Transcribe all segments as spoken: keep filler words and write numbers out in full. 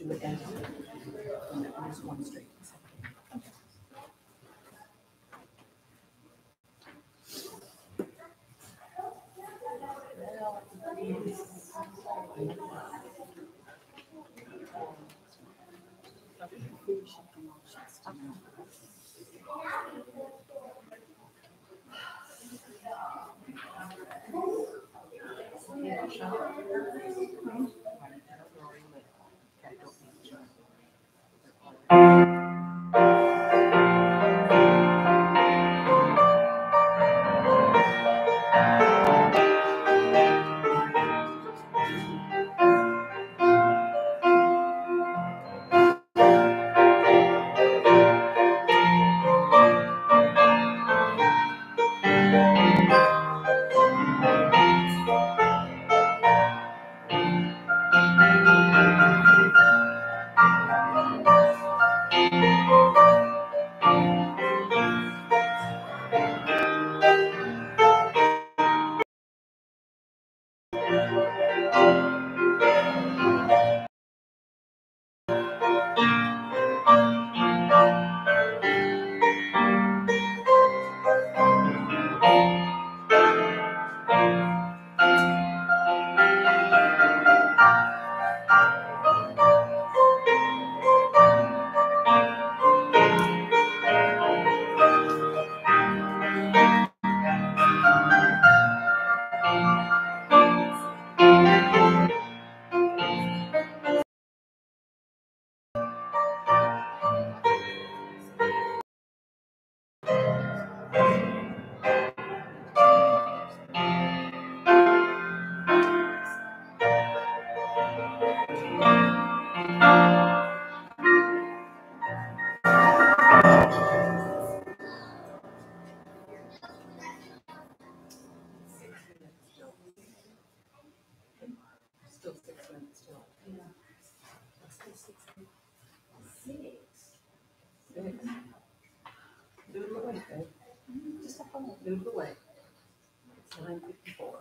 do it as just one straight. Still six minutes still. Six. Doodle away, babe. Just a couple, doodle away. It's nine fifty-four.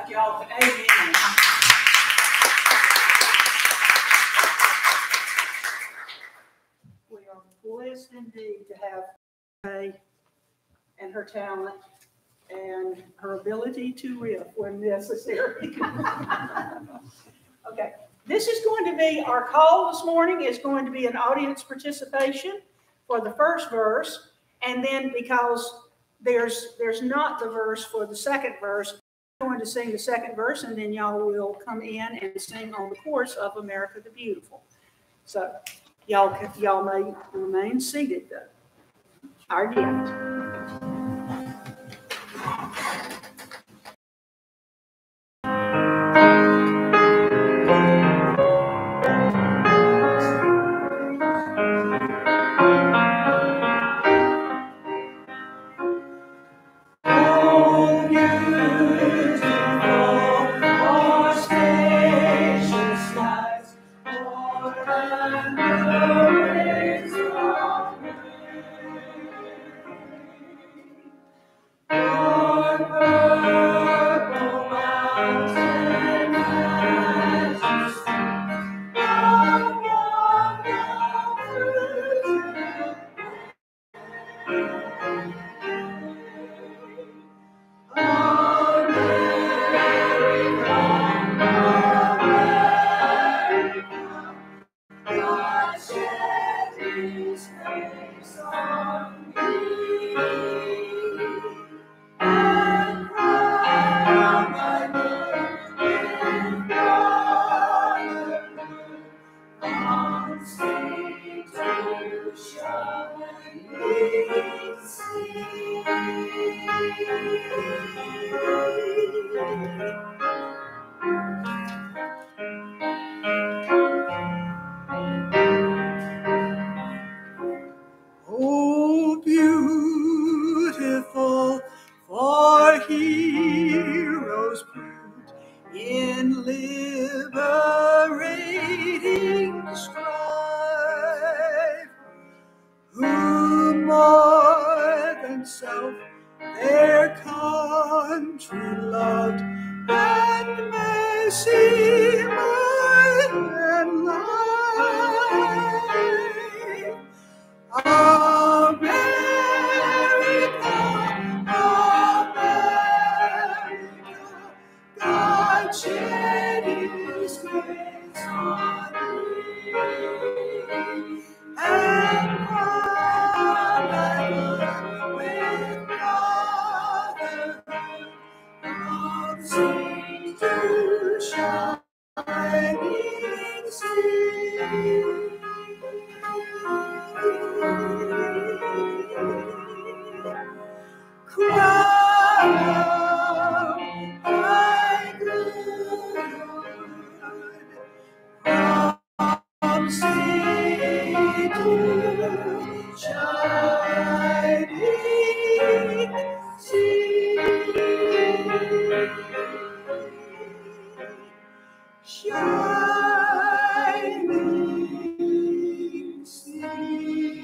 much, y'all. Amen. We are blessed indeed to have Ray and her talent and her ability to riff when necessary. Okay, this is going to be our call this morning. Is going to be an audience participation for the first verse, and then because there's there's not the verse for the second verse, I'm going to sing the second verse, and then y'all will come in and sing on the chorus of America the Beautiful. So y'all y'all may remain seated though. Our gift. Oh, beautiful for heroes proved in liberating strife, who more than self their country loved, and mercy more than life. America, America, God shed His grace on thee, and crown thy love with brotherhood, from sea to shining sea. Crown thy good, from sea to shining sea. Shining sea.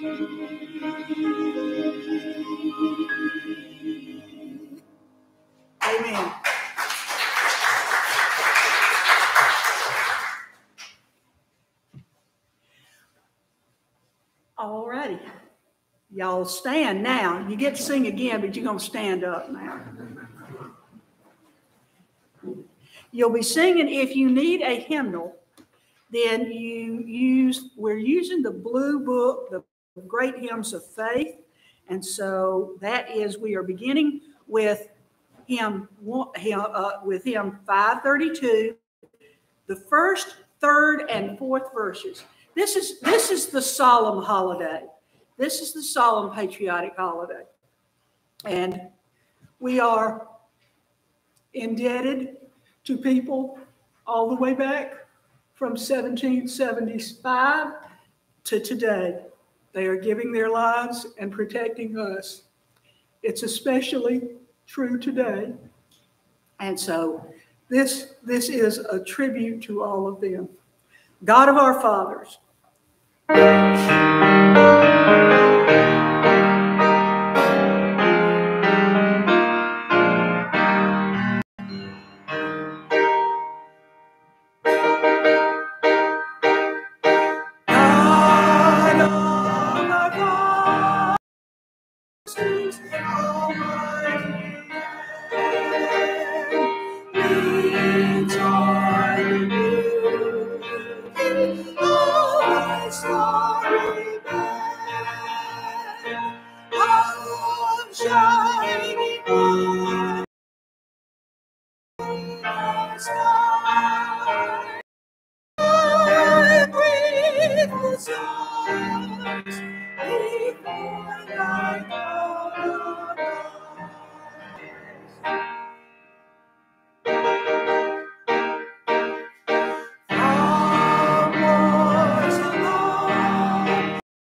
Amen. All righty. Y'all stand now. You get to sing again, but you're going to stand up now. You'll be singing. If you need a hymnal, then you use, we're using the blue book, the Great Hymns of Faith. And so that is, we are beginning with hymn, uh, with hymn five thirty-two, the first, third, and fourth verses. This is, this is the solemn holiday. This is the solemn patriotic holiday. And we are indebted to people all the way back from seventeen seventy-five to today. They are giving their lives and protecting us. It's especially true today. And so this, this is a tribute to all of them. God of our fathers. and joy renewed. Oh, story back, home shining on the sky. I breathe the stars before thy dawn arise. Hours alone,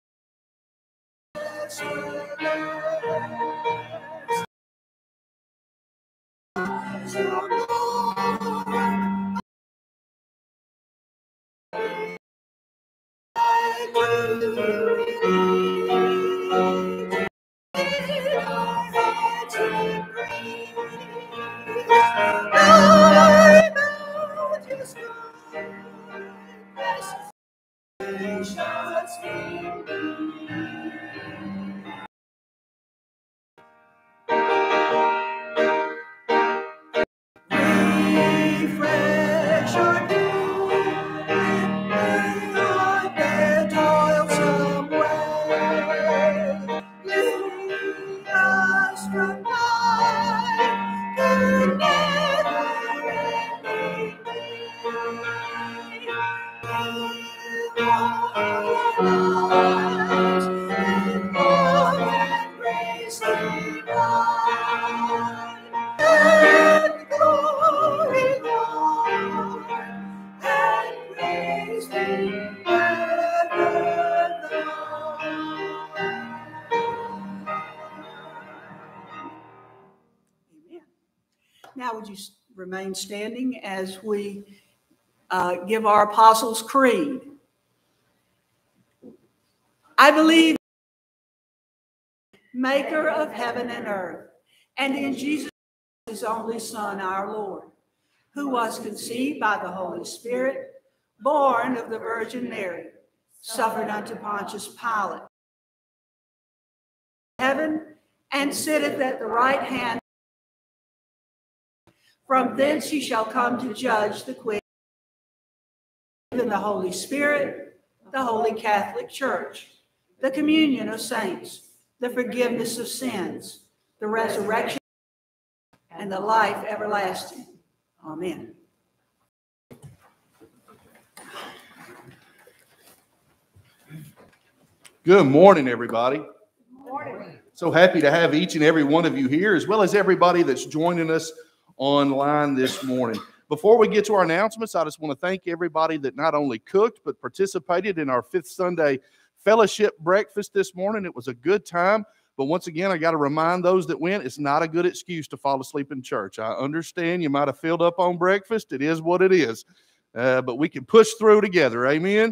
refresh our day on their toilsome way. Lead us from night to never-ending day. Fill our lives with love and grace divine. And glory, Lord, and praise be ever Amen. Now, would you remain standing as we uh, give our Apostles' Creed? I believe, maker of heaven and earth, and in Jesus, his only Son, our Lord, who was conceived by the Holy Spirit, born of the Virgin Mary, suffered unto Pontius Pilate, heaven, and sitteth at the right hand. From thence he shall come to judge the quick and the Holy Spirit, the Holy Catholic Church, the communion of saints, the forgiveness of sins, the resurrection, and the life everlasting. Amen. Good morning, everybody. Good morning. So happy to have each and every one of you here, as well as everybody that's joining us online this morning. Before we get to our announcements, I just want to thank everybody that not only cooked, but participated in our Fifth Sunday Fellowship breakfast this morning. It was a good time. But once again, I got to remind those that went, it's not a good excuse to fall asleep in church. I understand you might have filled up on breakfast. It is what it is. Uh, but we can push through together. Amen?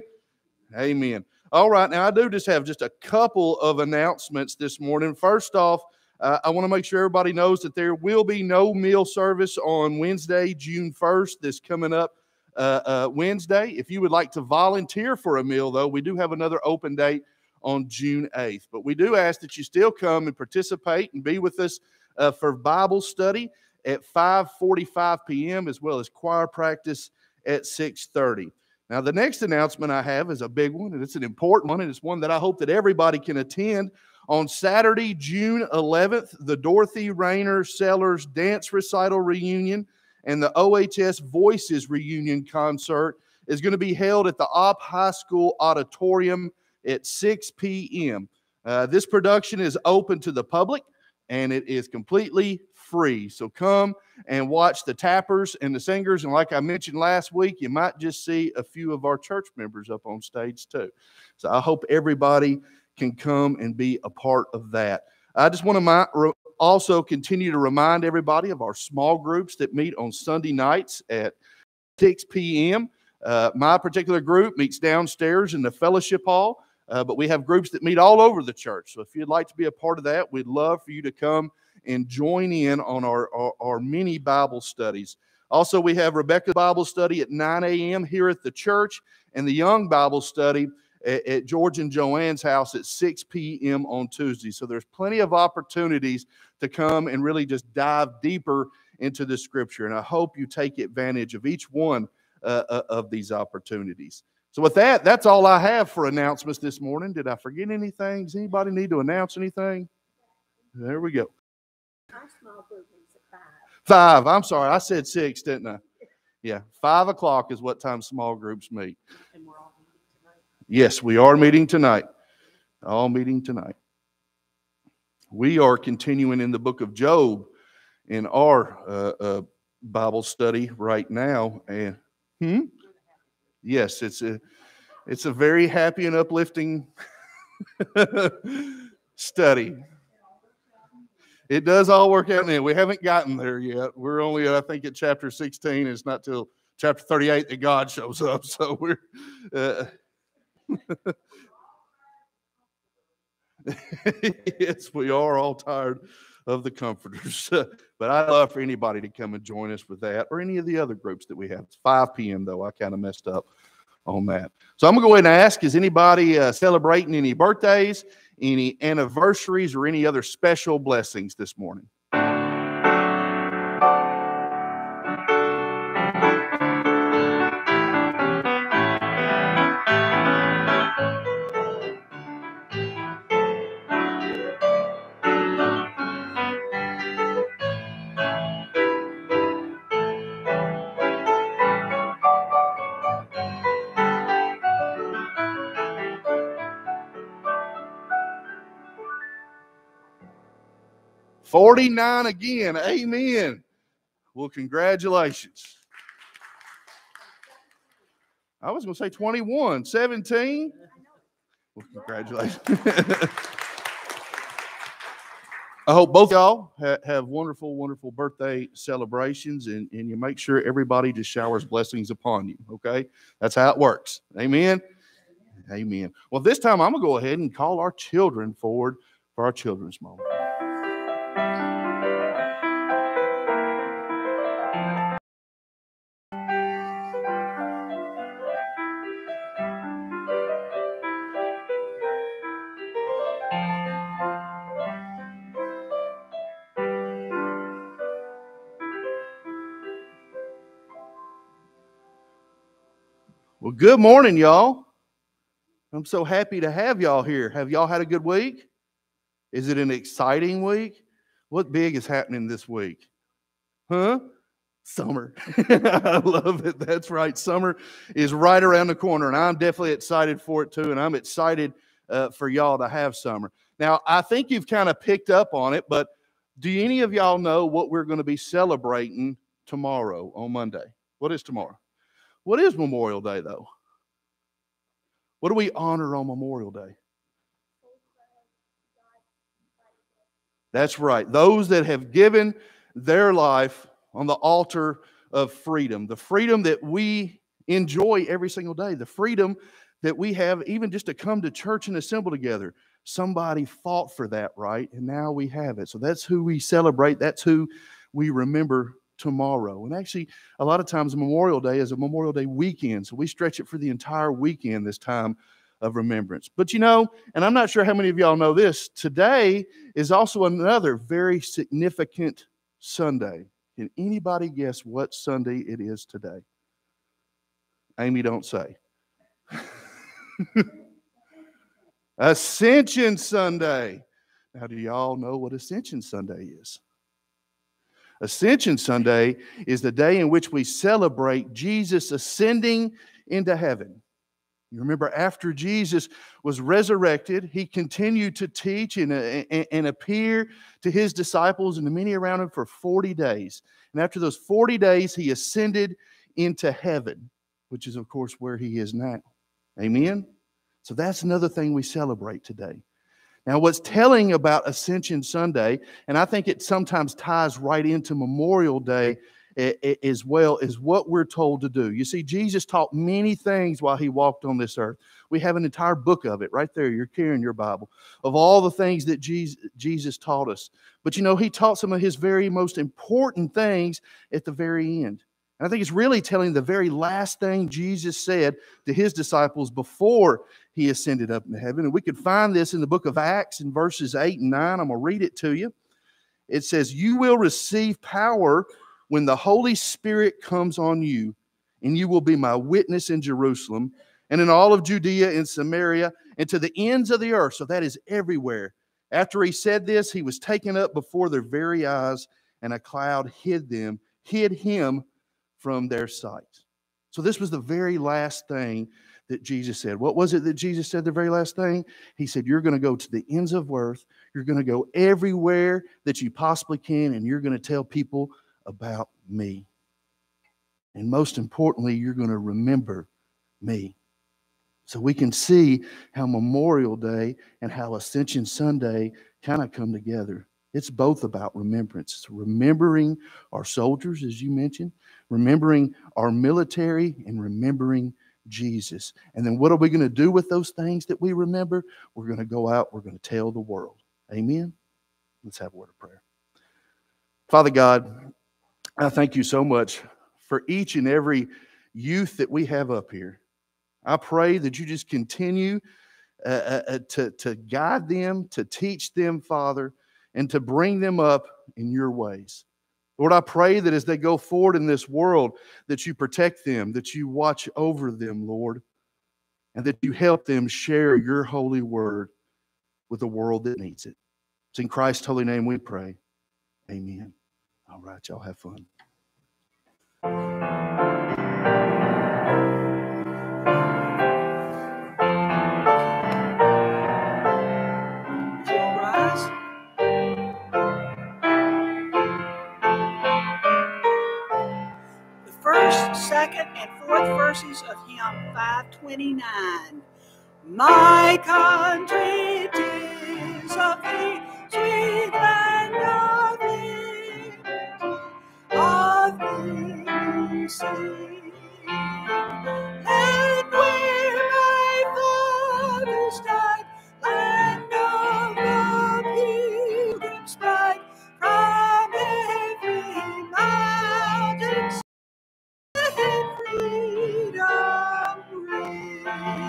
Amen. All right, now I do just have just a couple of announcements this morning. First off, uh, I want to make sure everybody knows that there will be no meal service on Wednesday, June first, this coming up uh, uh, Wednesday. If you would like to volunteer for a meal, though, we do have another open date on June eighth. But we do ask that you still come and participate and be with us uh, for Bible study at five forty-five p.m. as well as choir practice at six thirty. Now, the next announcement I have is a big one, and it's an important one, and it's one that I hope that everybody can attend. On Saturday, June eleventh, the Dorothy Rayner Sellers Dance Recital Reunion and the O H S Voices Reunion Concert is going to be held at the Opp High School Auditorium at six p.m. Uh, this production is open to the public, and it is completely free. So come and watch the tappers and the singers. And like I mentioned last week, you might just see a few of our church members up on stage too. So I hope everybody can come and be a part of that. I just want to also continue to remind everybody of our small groups that meet on Sunday nights at six p.m. Uh, my particular group meets downstairs in the fellowship hall, uh, but we have groups that meet all over the church. So if you'd like to be a part of that, we'd love for you to come and join in on our, our, our mini Bible studies. Also, we have Rebecca's Bible study at nine a.m. here at the church, and the Young Bible study at, at George and Joanne's house at six p.m. on Tuesday. So there's plenty of opportunities to come and really just dive deeper into the Scripture. And I hope you take advantage of each one uh, of these opportunities. So with that, that's all I have for announcements this morning. Did I forget anything? Does anybody need to announce anything? There we go. Our small group meets at five. Five. I'm sorry. I said six, didn't I? Yeah. Five o'clock is what time small groups meet. And we're all meeting tonight. Yes, we are meeting tonight. All meeting tonight. We are continuing in the book of Job in our uh, uh, Bible study right now. And hmm? Yes, it's a it's a very happy and uplifting study. It does all work out in the end. We haven't gotten there yet. We're only, I think, at chapter sixteen. It's not till chapter thirty-eight that God shows up. So we're. Uh, yes, we are all tired of the comforters. But I'd love for anybody to come and join us with that or any of the other groups that we have. It's five p.m. though. I kind of messed up on that. So I'm going to go ahead and ask, is anybody uh, celebrating any birthdays, any anniversaries, or any other special blessings this morning? forty-nine again. Amen. Well, congratulations. I was going to say twenty-one. seventeen. Well, congratulations. I hope both of y'all ha- have wonderful, wonderful birthday celebrations, and, and you make sure everybody just showers blessings upon you, okay? That's how it works. Amen? Amen. Well, this time I'm going to go ahead and call our children forward for our children's moment. Well, good morning, y'all. I'm so happy to have y'all here. Have y'all had a good week? Is it an exciting week? What big is happening this week? Huh? Summer. I love it. That's right. Summer is right around the corner, and I'm definitely excited for it too, and I'm excited uh, for y'all to have summer. Now, I think you've kind of picked up on it, but do any of y'all know what we're going to be celebrating tomorrow on Monday? What is tomorrow? What is Memorial Day, though? What do we honor on Memorial Day? That's right. Those that have given their life on the altar of freedom. The freedom that we enjoy every single day. The freedom that we have even just to come to church and assemble together. Somebody fought for that, right? And now we have it. So that's who we celebrate. That's who we remember tomorrow. And actually, a lot of times Memorial Day is a Memorial Day weekend, so we stretch it for the entire weekend this time of remembrance. But you know, and I'm not sure how many of y'all know this, today is also another very significant Sunday. Can anybody guess what Sunday it is today? Amy, don't say. Ascension Sunday. Now, do y'all know what Ascension Sunday is? Ascension Sunday is the day in which we celebrate Jesus ascending into heaven. You remember, after Jesus was resurrected, he continued to teach and, and, and appear to his disciples and to many around him for forty days. And after those forty days, he ascended into heaven, which is, of course, where he is now. Amen? So that's another thing we celebrate today. Now, what's telling about Ascension Sunday, and I think it sometimes ties right into Memorial Day as well, is what we're told to do. You see, Jesus taught many things while he walked on this earth. We have an entire book of it right there. You're carrying your Bible, of all the things that Jesus taught us. But you know, he taught some of his very most important things at the very end. And I think it's really telling the very last thing Jesus said to his disciples before he ascended up into heaven. And we could find this in the book of Acts in verses eight and nine. I'm going to read it to you. It says, "You will receive power when the Holy Spirit comes on you, and you will be my witness in Jerusalem and in all of Judea and Samaria and to the ends of the earth. So that is everywhere. After he said this, he was taken up before their very eyes, and a cloud hid them, hid him from their sight. So this was the very last thing that Jesus said. What was it that Jesus said the very last thing? He said, you're going to go to the ends of earth. You're going to go everywhere that you possibly can, and you're going to tell people about me. And most importantly, you're going to remember me. So we can see how Memorial Day and how Ascension Sunday kind of come together. It's both about remembrance. It's remembering our soldiers, as you mentioned, remembering our military, and remembering Jesus. And then what are we going to do with those things that we remember? We're going to go out, we're going to tell the world. Amen? Let's have a word of prayer. Father God, I thank you so much for each and every youth that we have up here. I pray that you just continue uh, uh, to, to guide them, to teach them, Father, and to bring them up in your ways. Lord, I pray that as they go forward in this world, that you protect them, that you watch over them, Lord, and that you help them share your holy word with the world that needs it. It's in Christ's holy name we pray. Amen. All right, y'all have fun. Second and fourth verses of hymn five twenty-nine. My country, 'tis of thee, sweet land of liberty, of thee we sing. Land where my fathers died, land of the pilgrim's pride, from every mountain freedom ring.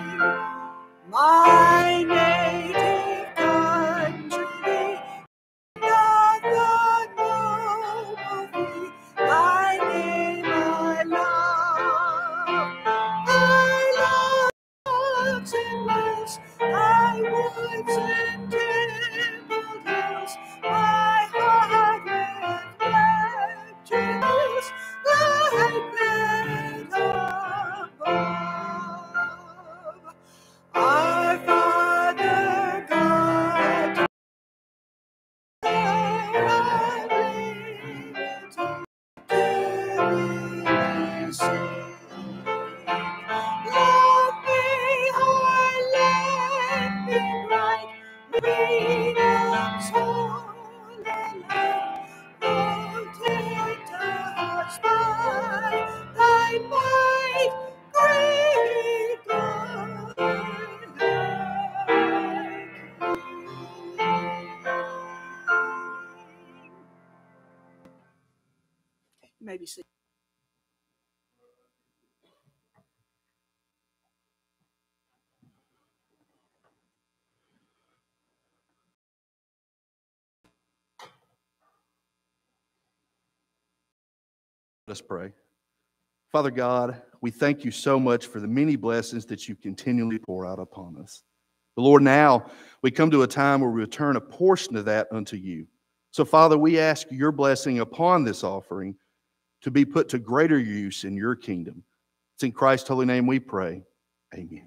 My native country, of the noble, thy name I love. I love and hills, thy woods and templed hills, my heart with rapture thy bed above. Our Father God, our liberty, we sing. Let me high, let me bright, freedom's holy light, protect our hearts by thy might, great God, maybe see. Let us pray. Father God, we thank you so much for the many blessings that you continually pour out upon us. But Lord, now we come to a time where we return a portion of that unto you. So Father, we ask your blessing upon this offering to be put to greater use in your kingdom. It's in Christ's holy name we pray. Amen.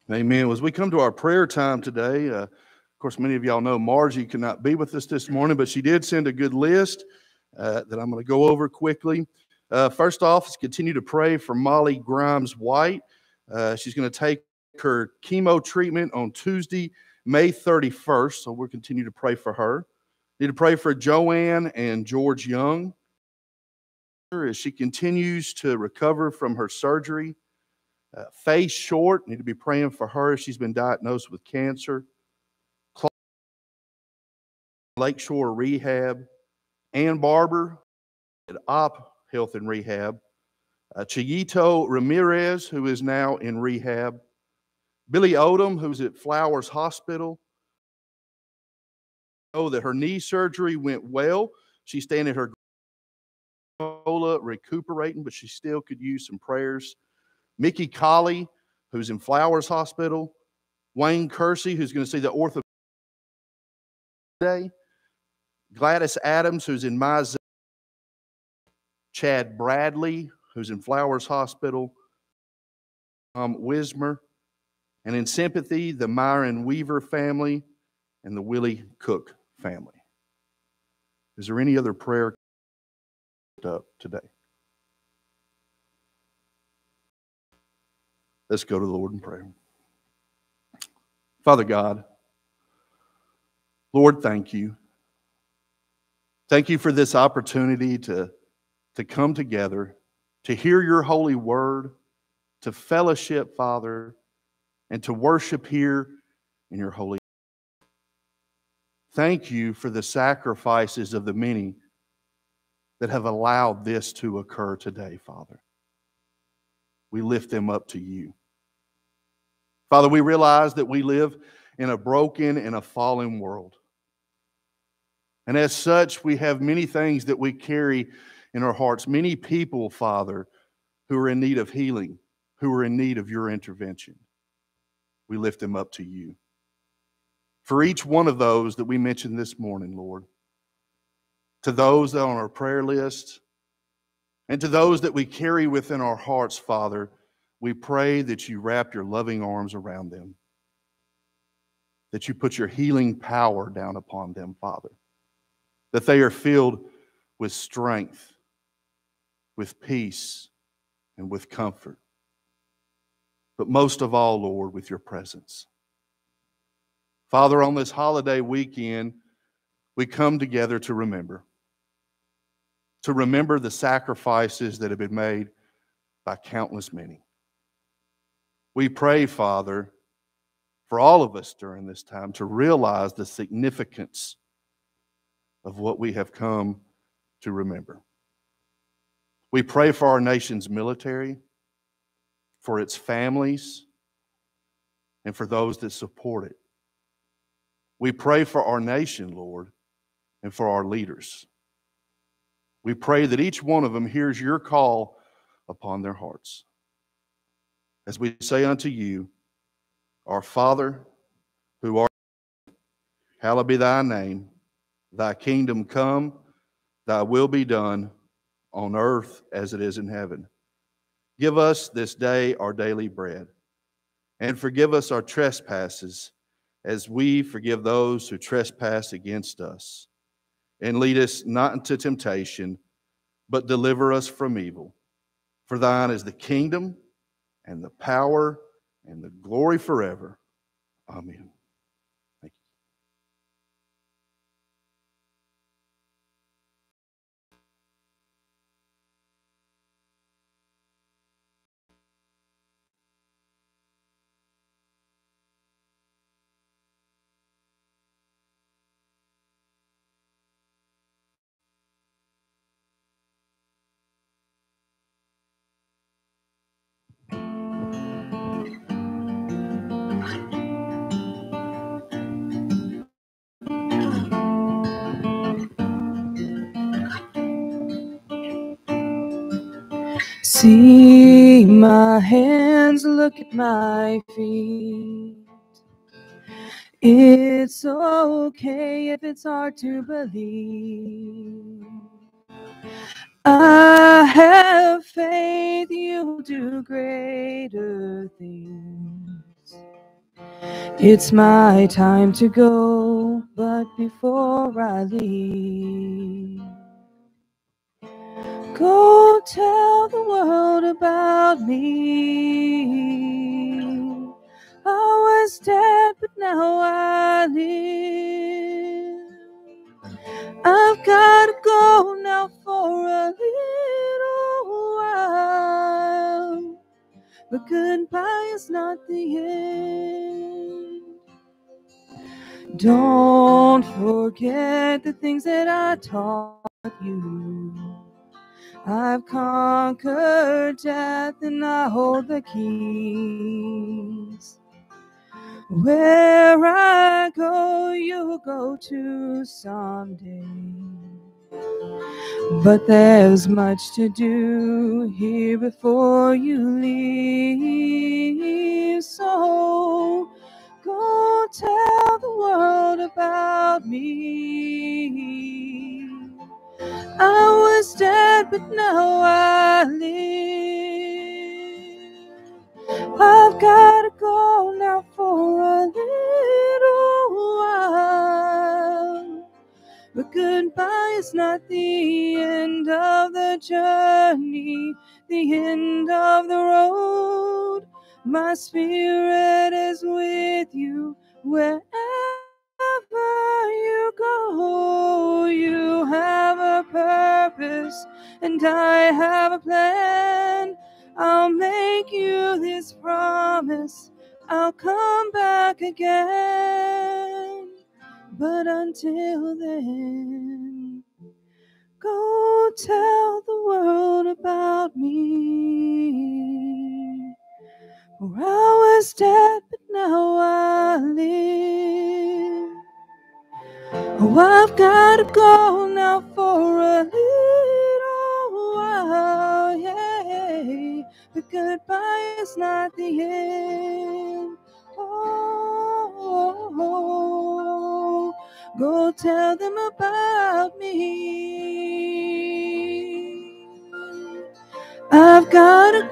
Amen. As we come to our prayer time today, uh, of course, many of y'all know Margie could not be with us this morning, but she did send a good list uh, that I'm going to go over quickly. Uh, first off, let's continue to pray for Molly Grimes White. Uh, she's going to take her chemo treatment on Tuesday, May thirty-first, so we'll continue to pray for her. Need to pray for Joanne and George Young as she continues to recover from her surgery. Uh, Faye Short, need to be praying for her. She's been diagnosed with cancer. Lakeshore Rehab. Ann Barber at O P Health and Rehab. Uh, Chiyito Ramirez, who is now in rehab. Billy Odom, who's at Flowers Hospital. Oh, that her knee surgery went well. She's staying at her recuperating, but she still could use some prayers. Mickey Colley, who's in Flowers Hospital. Wayne Kersey, who's going to see the ortho today. Gladys Adams, who's in my zone. Chad Bradley, who's in Flowers Hospital. Um, Wismer. And in sympathy, the Myron Weaver family and the Willie Cook family. Is there any other prayer up today? Let's go to the Lord in prayer. Father God, Lord, thank you. Thank you for this opportunity to, to come together, to hear your holy word, to fellowship, Father, and to worship here in your holy. Thank you for the sacrifices of the many that have allowed this to occur today, Father. We lift them up to you. Father, we realize that we live in a broken and a fallen world. And as such, we have many things that we carry in our hearts. Many people, Father, who are in need of healing, who are in need of your intervention. We lift them up to you. For each one of those that we mentioned this morning, Lord, to those on our prayer list, and to those that we carry within our hearts, Father, we pray that you wrap your loving arms around them, that you put your healing power down upon them, Father, that they are filled with strength, with peace, and with comfort. But most of all, Lord, with your presence. Father, on this holiday weekend, we come together to remember. To remember the sacrifices that have been made by countless many. We pray, Father, for all of us during this time to realize the significance of what we have come to remember. We pray for our nation's military, for its families, and for those that support it. We pray for our nation, Lord, and for our leaders. We pray that each one of them hears your call upon their hearts. As we say unto you, our Father, who art in heaven, hallowed be thy name. Thy kingdom come, thy will be done on earth as it is in heaven. Give us this day our daily bread, and forgive us our trespasses as we forgive those who trespass against us. And lead us not into temptation, but deliver us from evil. For thine is the kingdom and the power and the glory forever. Amen. Thank you. See my hands, look at my feet. It's okay if it's hard to believe. I have faith you'll do greater things. It's my time to go, but before I leave, go tell the world about me. I was dead, but now I live. I've got to go now for a little while, but goodbye is not the end. Don't forget the things that I taught you. I've conquered death and I hold the keys. Where I go, you'll go to someday. But there's much to do here before you leave. So go tell the world about me. I was dead, but now I live. I've got to go now for a little while, but goodbye is not the end of the journey, the end of the road. My spirit is with you wherever you go. You have a purpose and I have a plan. I'll make you this promise, I'll come back again. But until then, go tell the world about me. For I was dead, but now I live. Oh, I've got to go now for a little while, yeah. But goodbye is not the end. Oh, oh, oh. Go tell them about me. I've got to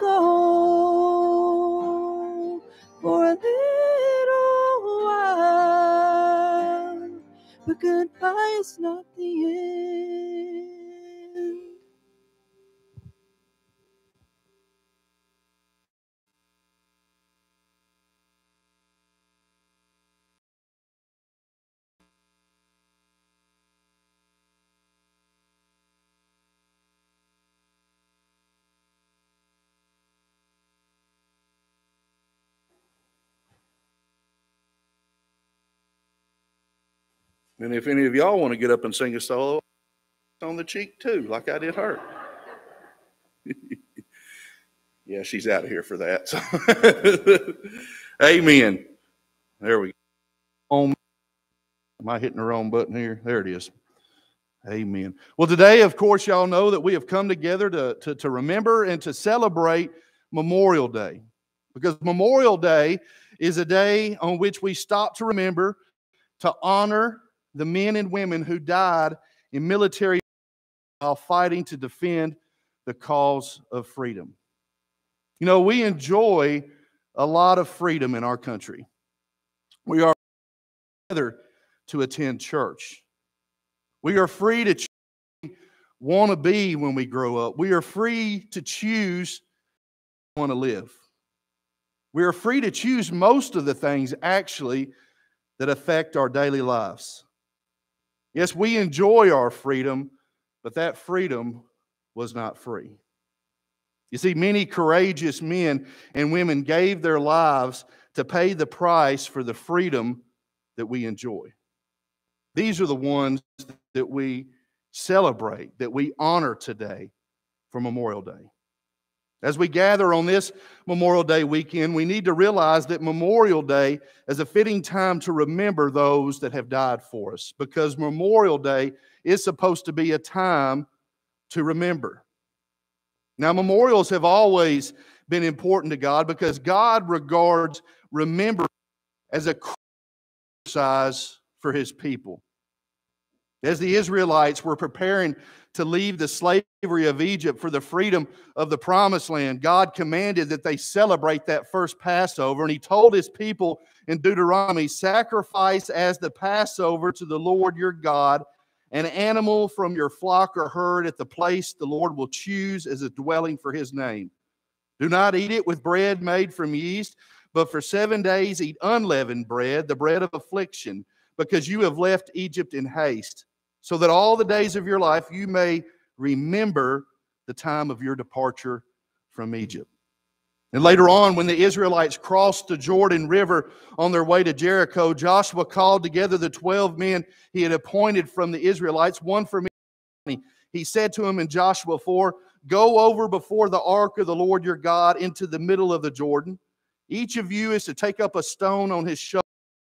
go for a little while, but goodbye is not the end. And if any of y'all want to get up and sing a solo, it's on the cheek too, like I did her. Yeah, she's out of here for that. So. Amen. There we go. Am I hitting the wrong button here? There it is. Amen. Well, today, of course, y'all know that we have come together to, to, to remember and to celebrate Memorial Day. Because Memorial Day is a day on which we stop to remember, to honor the men and women who died in military while fighting to defend the cause of freedom. You know, we enjoy a lot of freedom in our country. We are together to attend church. We are free to choose who we want to be when we grow up. We are free to choose how we want to live. We are free to choose most of the things, actually, that affect our daily lives. Yes, we enjoy our freedom, but that freedom was not free. You see, many courageous men and women gave their lives to pay the price for the freedom that we enjoy. These are the ones that we celebrate, that we honor today for Memorial Day. As we gather on this Memorial Day weekend, we need to realize that Memorial Day is a fitting time to remember those that have died for us, because Memorial Day is supposed to be a time to remember. Now, memorials have always been important to God because God regards remembering as a exercise for His people. As the Israelites were preparing to leave the slavery of Egypt for the freedom of the promised land, God commanded that they celebrate that first Passover. And he told his people in Deuteronomy, sacrifice as the Passover to the Lord your God an animal from your flock or herd at the place the Lord will choose as a dwelling for his name. Do not eat it with bread made from yeast, but for seven days eat unleavened bread, the bread of affliction, because you have left Egypt in haste, so that all the days of your life you may remember the time of your departure from Egypt. And later on, when the Israelites crossed the Jordan River on their way to Jericho, Joshua called together the twelve men he had appointed from the Israelites, one from each. He said to them in Joshua four, go over before the ark of the Lord your God into the middle of the Jordan. Each of you is to take up a stone on his shoulder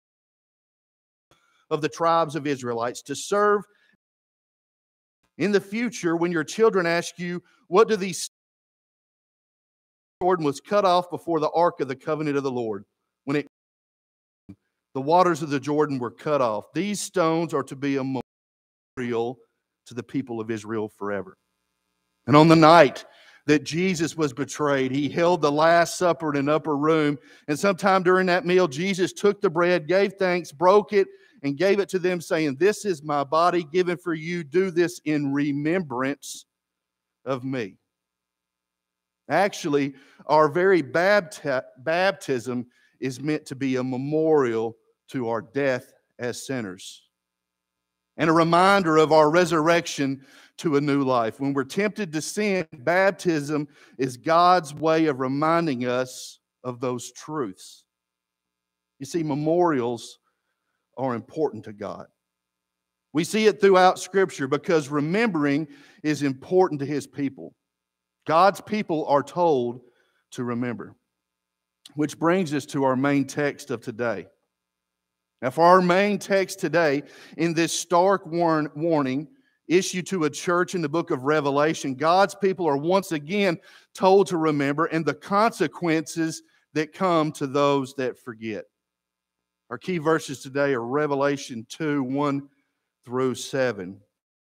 of the tribes of Israelites to serve in the future when your children ask you, what do these Jordan was cut off before the ark of the covenant of the Lord. When it the waters of the Jordan were cut off. These stones are to be a memorial to the people of Israel forever. And on the night that Jesus was betrayed, he held the Last Supper in an upper room. And sometime during that meal, Jesus took the bread, gave thanks, broke it, and gave it to them, saying, this is my body given for you. Do this in remembrance of me. Actually, our very bapti- baptism is meant to be a memorial to our death as sinners and a reminder of our resurrection to a new life. When we're tempted to sin, baptism is God's way of reminding us of those truths. You see, memorials are important to God. We see it throughout Scripture because remembering is important to His people. God's people are told to remember. Which brings us to our main text of today. Now, for our main text today, in this stark warn- warning issued to a church in the book of Revelation, God's people are once again told to remember and the consequences that come to those that forget. Our key verses today are Revelation two, one through seven.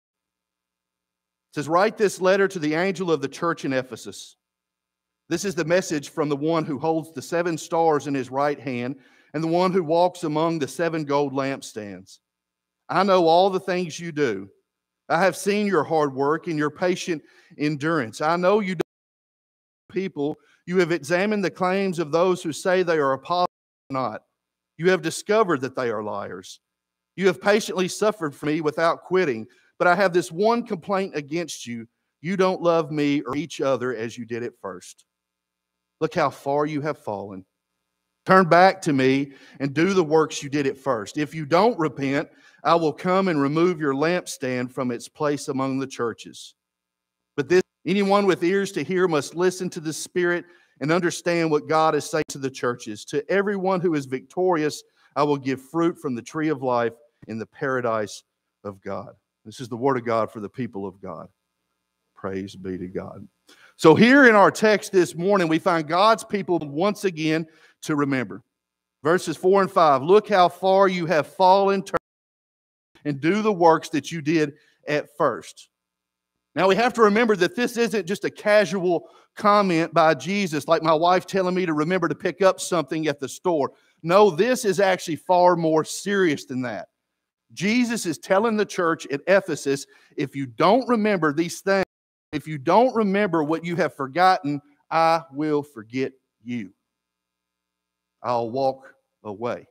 It says, write this letter to the angel of the church in Ephesus. This is the message from the one who holds the seven stars in his right hand and the one who walks among the seven gold lampstands. I know all the things you do. I have seen your hard work and your patient endurance. I know you don't people. You have examined the claims of those who say they are apostles or not. You have discovered that they are liars. You have patiently suffered for me without quitting. But I have this one complaint against you. You don't love me or each other as you did at first. Look how far you have fallen. Turn back to me and do the works you did at first. If you don't repent, I will come and remove your lampstand from its place among the churches. But this, anyone with ears to hear must listen to the Spirit and understand what God is saying to the churches. To everyone who is victorious, I will give fruit from the tree of life in the paradise of God. This is the word of God for the people of God. Praise be to God. So here in our text this morning, we find God's people once again to remember. Verses four and five, look how far you have fallen, turn and do the works that you did at first. Now we have to remember that this isn't just a casual comment by Jesus, like my wife telling me to remember to pick up something at the store. No, this is actually far more serious than that. Jesus is telling the church at Ephesus, if you don't remember these things, if you don't remember what you have forgotten, I will forget you. I'll walk away.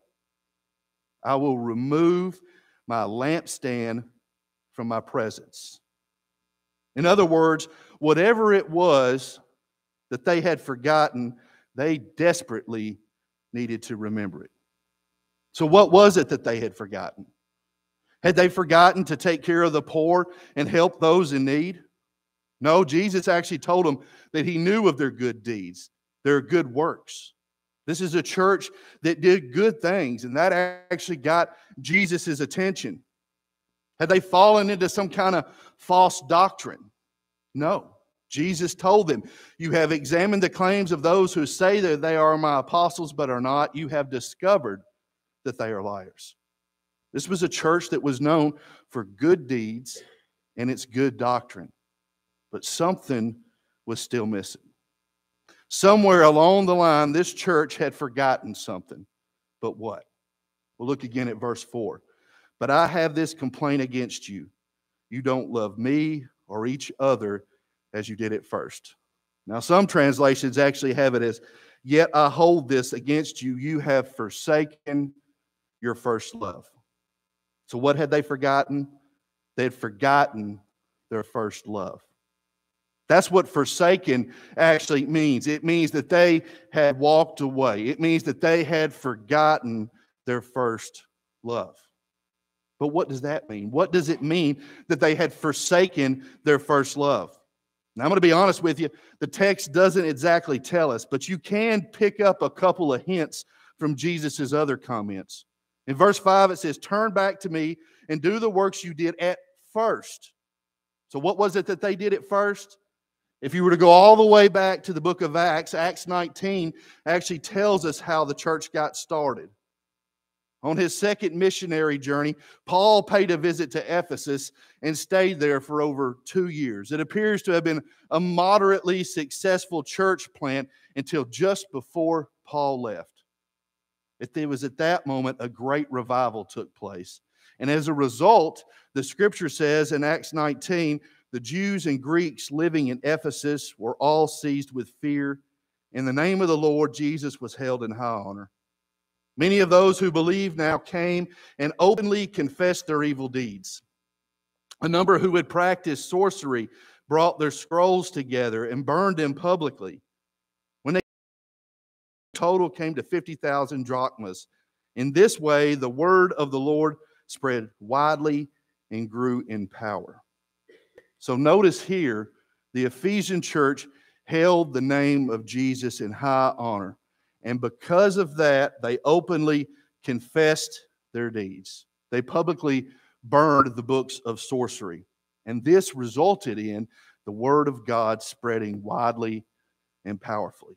I will remove my lampstand from my presence. In other words, whatever it was that they had forgotten, they desperately needed to remember it. So what was it that they had forgotten? Had they forgotten to take care of the poor and help those in need? No, Jesus actually told them that he knew of their good deeds, their good works. This is a church that did good things, and that actually got Jesus' attention. Had they fallen into some kind of false doctrine? No. Jesus told them, you have examined the claims of those who say that they are my apostles but are not. You have discovered that they are liars. This was a church that was known for good deeds and it's good doctrine. But something was still missing. Somewhere along the line, this church had forgotten something. But what? We'll look again at verse four. But I have this complaint against you. You don't love me or each other as you did at first. Now, some translations actually have it as, yet I hold this against you. You have forsaken your first love. So what had they forgotten? They had forgotten their first love. That's what forsaken actually means. It means that they had walked away. It means that they had forgotten their first love. But what does that mean? What does it mean that they had forsaken their first love? Now, I'm going to be honest with you. The text doesn't exactly tell us, but you can pick up a couple of hints from Jesus' other comments. In verse five, it says, turn back to me and do the works you did at first. So what was it that they did at first? If you were to go all the way back to the book of Acts, Acts nineteen actually tells us how the church got started. On his second missionary journey, Paul paid a visit to Ephesus and stayed there for over two years. It appears to have been a moderately successful church plant until just before Paul left. It was at that moment a great revival took place. And as a result, the scripture says in Acts nineteen, the Jews and Greeks living in Ephesus were all seized with fear. In the name of the Lord, Jesus was held in high honor. Many of those who believed now came and openly confessed their evil deeds. A number who had practiced sorcery brought their scrolls together and burned them publicly. When they total came to fifty thousand drachmas. In this way, the word of the Lord spread widely and grew in power. So notice here, the Ephesian church held the name of Jesus in high honor. And because of that, they openly confessed their deeds. They publicly burned the books of sorcery. And this resulted in the word of God spreading widely and powerfully.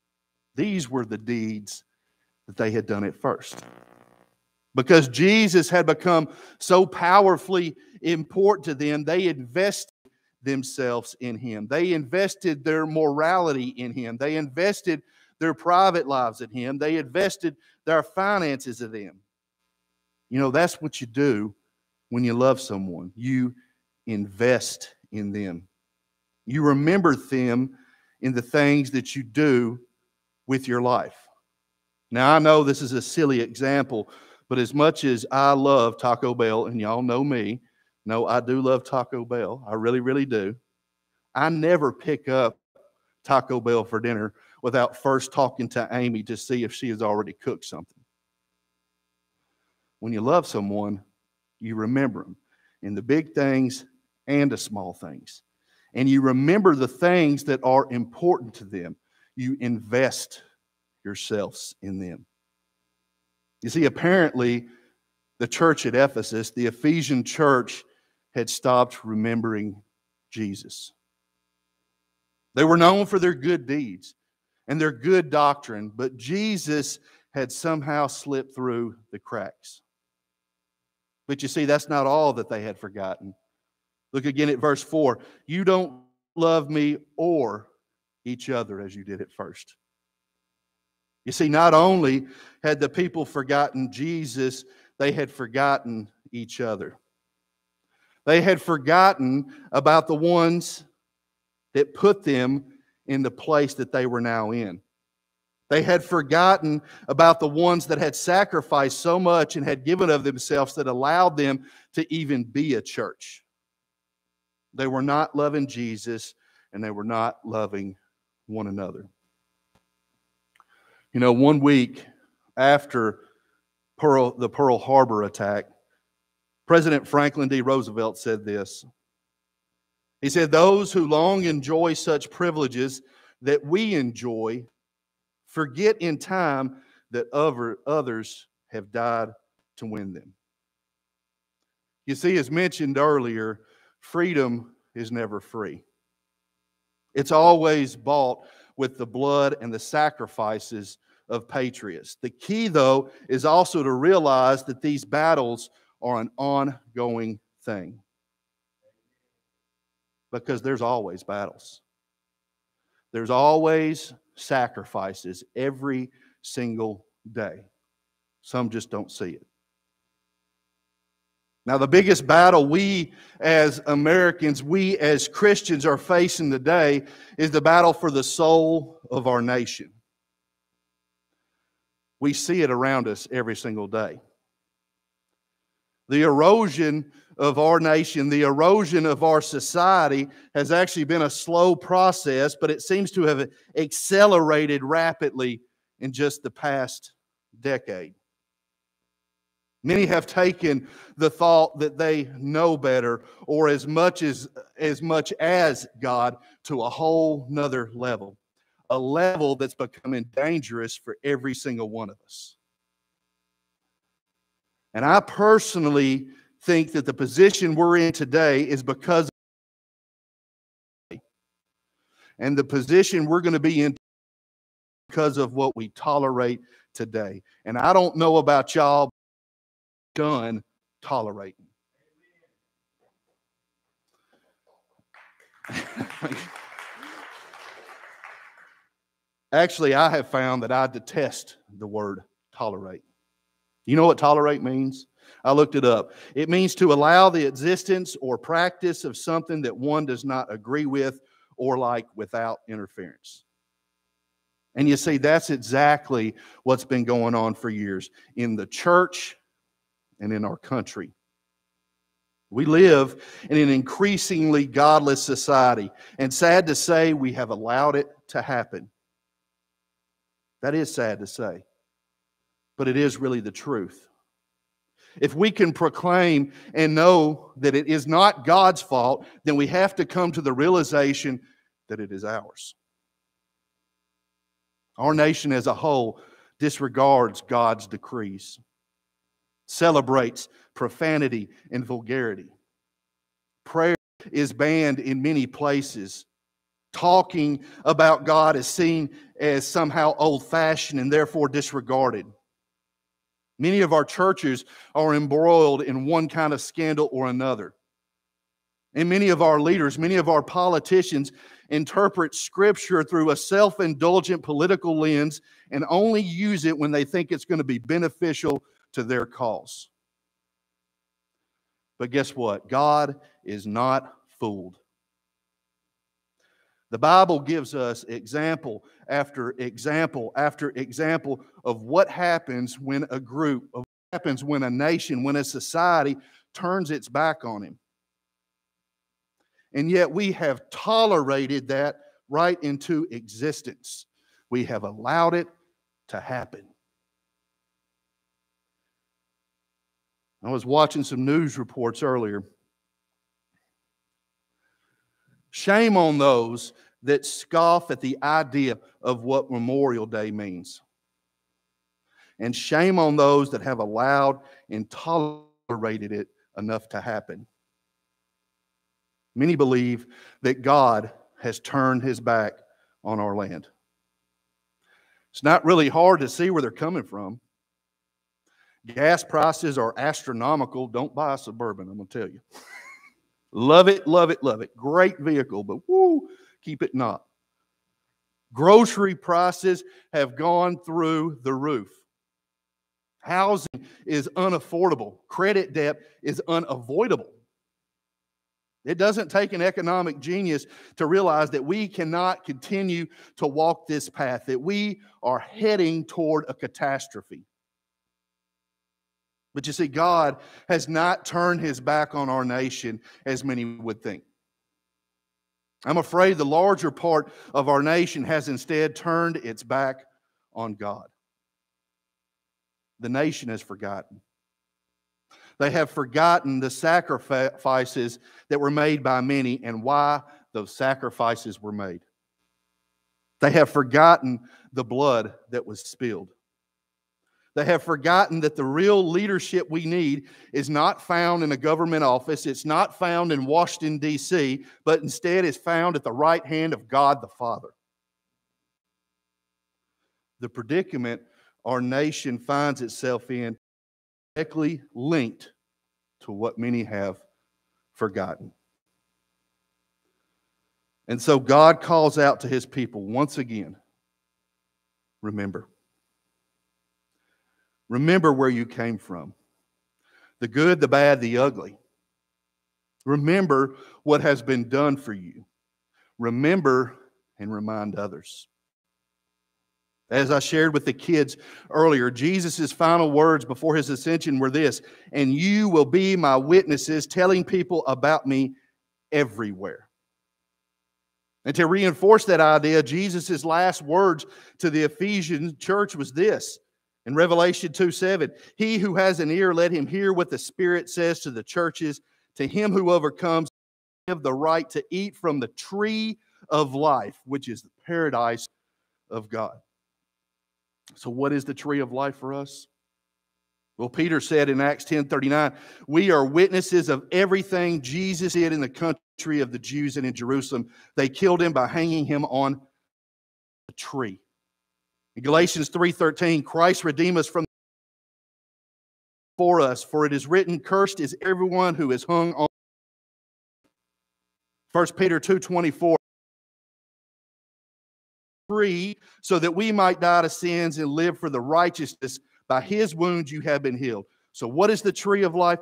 These were the deeds that they had done at first. Because Jesus had become so powerfully important to them, they invested themselves in Him. They invested their morality in Him. They invested their private lives in Him. They invested their finances in Him. You know, that's what you do when you love someone. You invest in them. You remember them in the things that you do with your life. Now, I know this is a silly example, but as much as I love Taco Bell, and y'all know me, no, I do love Taco Bell. I really, really do. I never pick up Taco Bell for dinner without first talking to Amy to see if she has already cooked something. When you love someone, you remember them in the big things and the small things. And you remember the things that are important to them. You invest yourselves in them. You see, apparently, the church at Ephesus, the Ephesian church, had stopped remembering Jesus. They were known for their good deeds and their good doctrine, but Jesus had somehow slipped through the cracks. But you see, that's not all that they had forgotten. Look again at verse four. You don't love me or each other as you did at first. You see, not only had the people forgotten Jesus, they had forgotten each other. They had forgotten about the ones that put them in the place that they were now in. They had forgotten about the ones that had sacrificed so much and had given of themselves that allowed them to even be a church. They were not loving Jesus, and they were not loving one another. You know, one week after Pearl, the Pearl Harbor attack, President Franklin D. Roosevelt said this. He said, those who long enjoy such privileges that we enjoy forget in time that other, others have died to win them. You see, as mentioned earlier, freedom is never free. It's always bought with the blood and the sacrifices of patriots. The key, though, is also to realize that these battles are an ongoing thing. Because there's always battles. There's always sacrifices every single day. Some just don't see it. Now, the biggest battle we as Americans, we as Christians are facing today is the battle for the soul of our nation. We see it around us every single day. The erosion of our nation, the erosion of our society has actually been a slow process, but it seems to have accelerated rapidly in just the past decade. Many have taken the thought that they know better or as much as, as much as God to a whole nother level, a level that's becoming dangerous for every single one of us. And I personally think that the position we're in today is because of, and the position we're going to be in because of what we tolerate today. And I don't know about y'all, done tolerating. Actually, I have found that I detest the word tolerate. You know what tolerate means? I looked it up. It means to allow the existence or practice of something that one does not agree with or like without interference. And you see, that's exactly what's been going on for years in the church and in our country. We live in an increasingly godless society, and sad to say, we have allowed it to happen. That is sad to say, but it is really the truth. If we can proclaim and know that it is not God's fault, then we have to come to the realization that it is ours. Our nation as a whole disregards God's decrees, celebrates profanity and vulgarity. Prayer is banned in many places. Talking about God is seen as somehow old-fashioned and therefore disregarded. Many of our churches are embroiled in one kind of scandal or another. And many of our leaders, many of our politicians interpret Scripture through a self-indulgent political lens and only use it when they think it's going to be beneficial to their cause. But guess what? God is not fooled. The Bible gives us example after example after example of what happens when a group, of what happens when a nation, when a society turns its back on Him. And yet we have tolerated that right into existence. We have allowed it to happen. I was watching some news reports earlier. Shame on those that scoff at the idea of what Memorial Day means. And shame on those that have allowed and tolerated it enough to happen. Many believe that God has turned His back on our land. It's not really hard to see where they're coming from. Gas prices are astronomical. Don't buy a Suburban, I'm going to tell you. Love it, love it, love it. Great vehicle, but woo, keep it not. Grocery prices have gone through the roof. Housing is unaffordable. Credit debt is unavoidable. It doesn't take an economic genius to realize that we cannot continue to walk this path, that we are heading toward a catastrophe. But you see, God has not turned His back on our nation as many would think. I'm afraid the larger part of our nation has instead turned its back on God. The nation has forgotten. They have forgotten the sacrifices that were made by many and why those sacrifices were made. They have forgotten the blood that was spilled. They have forgotten that the real leadership we need is not found in a government office. It's not found in Washington, D C, but instead is found at the right hand of God the Father. The predicament our nation finds itself in directly linked to what many have forgotten. And so God calls out to his people once again, remember. Remember where you came from. The good, the bad, the ugly. Remember what has been done for you. Remember and remind others. As I shared with the kids earlier, Jesus' final words before his ascension were this: and you will be my witnesses, telling people about me everywhere. And to reinforce that idea, Jesus' last words to the Ephesian church was this. In Revelation two seven, he who has an ear, let him hear what the Spirit says to the churches. To him who overcomes, give the right to eat from the tree of life, which is the paradise of God. So what is the tree of life for us? Well, Peter said in Acts ten thirty-nine, we are witnesses of everything Jesus did in the country of the Jews and in Jerusalem. They killed him by hanging him on a tree. In Galatians three thirteen, Christ redeemed us from for us, for it is written, cursed is everyone who is hung on. First Peter two twenty-four, free, so that we might die to sins and live for the righteousness. By his wounds you have been healed. So what is the tree of life?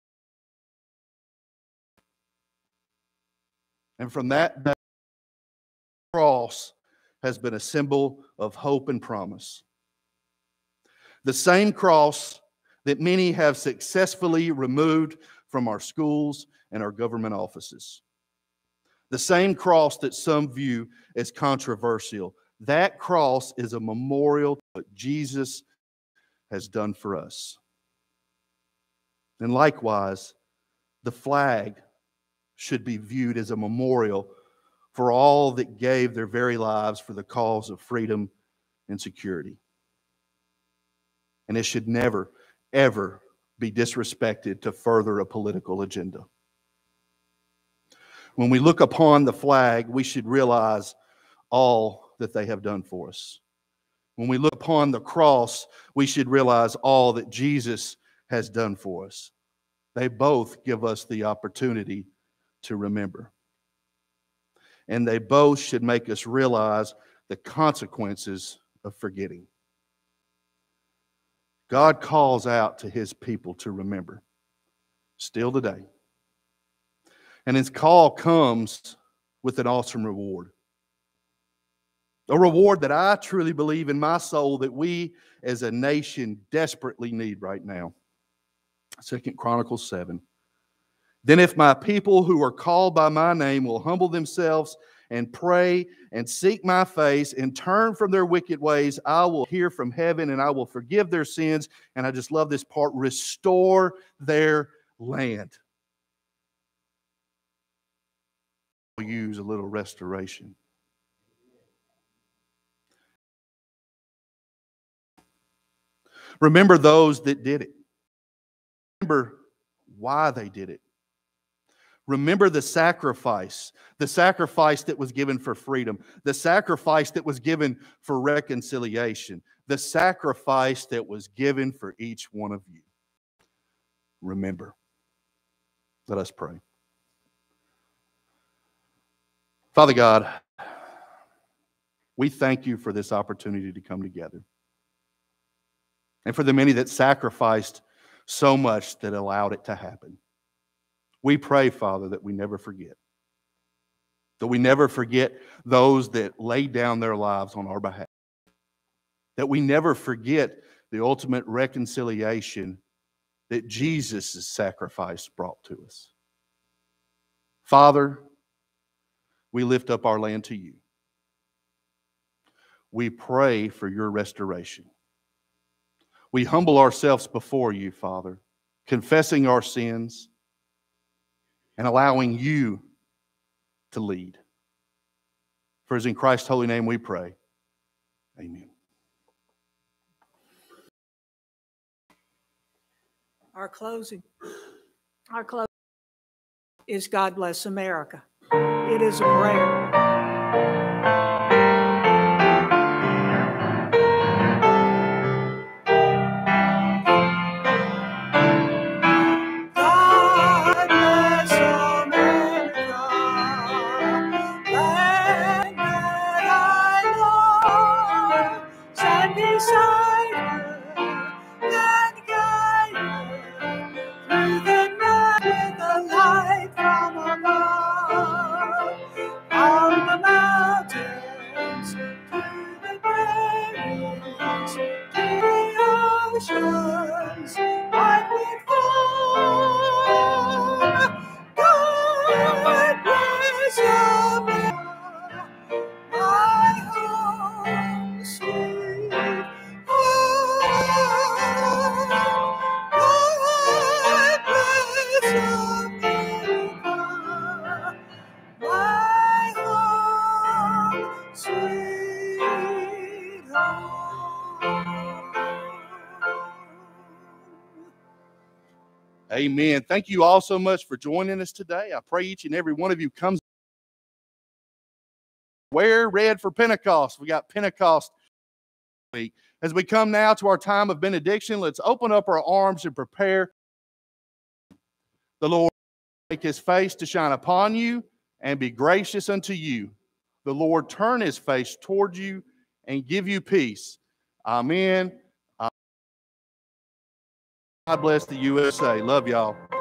And from that, that cross has been a symbol of hope and promise. The same cross that many have successfully removed from our schools and our government offices. The same cross that some view as controversial. That cross is a memorial to what Jesus has done for us. And likewise, the flag should be viewed as a memorial for all that gave their very lives for the cause of freedom and security. And it should never, ever be disrespected to further a political agenda. When we look upon the flag, we should realize all that they have done for us. When we look upon the cross, we should realize all that Jesus has done for us. They both give us the opportunity to remember. And they both should make us realize the consequences of forgetting. God calls out to his people to remember, still today. And his call comes with an awesome reward. A reward that I truly believe in my soul that we as a nation desperately need right now. Second Chronicles seven. Then if my people who are called by my name will humble themselves and pray and seek my face and turn from their wicked ways, I will hear from heaven and I will forgive their sins. And I just love this part, restore their land. We'll use a little restoration. Remember those that did it. Remember why they did it. Remember the sacrifice, the sacrifice that was given for freedom, the sacrifice that was given for reconciliation, the sacrifice that was given for each one of you. Remember. Let us pray. Father God, we thank you for this opportunity to come together. And for the many that sacrificed so much that allowed it to happen. We pray, Father, that we never forget. That we never forget those that laid down their lives on our behalf. That we never forget the ultimate reconciliation that Jesus' sacrifice brought to us. Father, we lift up our land to you. We pray for your restoration. We humble ourselves before you, Father, confessing our sins and allowing you to lead. For it's in Christ's holy name we pray. Amen. Our closing, our closing is God Bless America. It is a prayer. God bless America. Amen. Thank you all so much for joining us today. I pray each and every one of you comes. Wear red for Pentecost. We got Pentecost week. As we come now to our time of benediction, let's open up our arms and prepare. The Lord make his face to shine upon you and be gracious unto you. The Lord turn his face toward you and give you peace. Amen. God bless the U S A. Love y'all.